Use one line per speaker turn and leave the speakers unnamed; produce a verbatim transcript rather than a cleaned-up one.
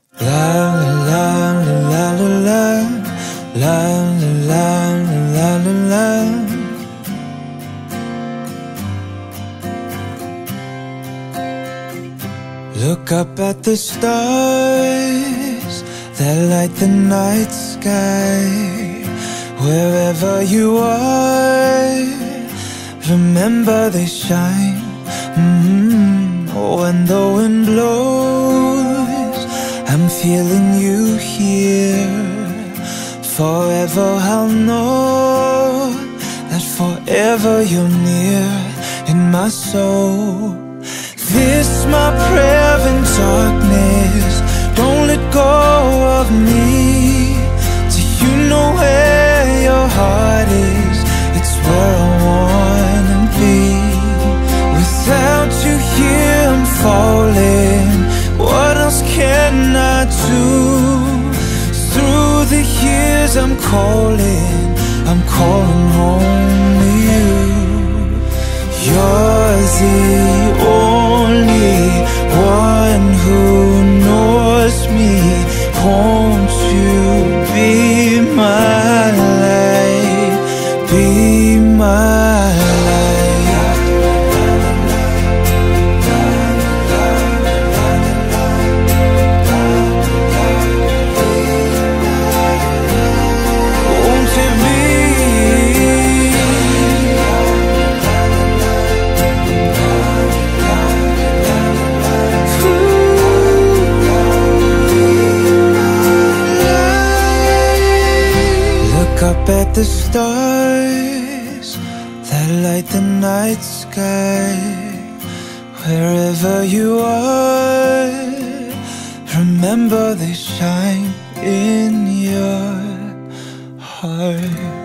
La la la la la la la la la la la. Look up at the stars that light the night sky. Wherever you are, remember they shine. Mm-hmm. When the wind blows, I'm feeling you here. Forever I'll know that forever you're near in my soul. This my prayer in darkness, don't let go of me. Do you know where your heart is? It's where I wanna be. Without you here I'm falling, what else can I do? Through the years I'm calling, I'm calling home to you. You're the only one who knows me. Won't you be my light, be my light? Won't you be? Look up at the stars that light the night sky. Wherever you are, remember they shine in your heart.